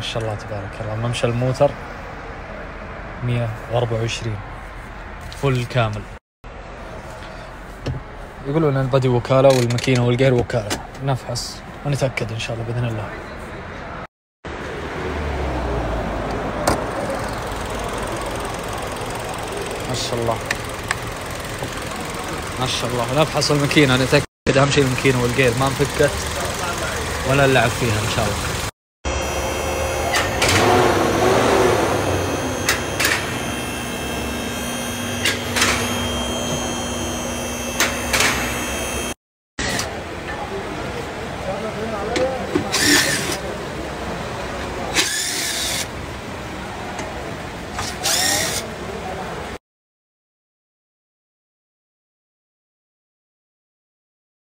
ما شاء الله تبارك الله. ممشى الموتر 124 فل كامل. يقولون البدي وكالة والماكينة والجير وكالة. نفحص ونتأكد إن شاء الله بإذن الله. ما شاء الله ما شاء الله. نفحص الماكينة نتأكد أهم شيء الماكينة والجير ما انفكت ولا نلعب فيها إن شاء الله.